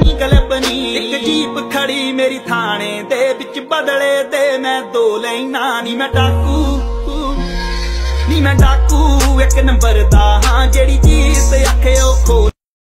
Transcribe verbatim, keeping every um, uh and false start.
नी club नी एक jeep खड़ी मेरी थाने दे बिच बदले दे मैं दो लैना नी मैं डाकू नी मैं डाकू एक नंबर दा हां जेड़ी चीज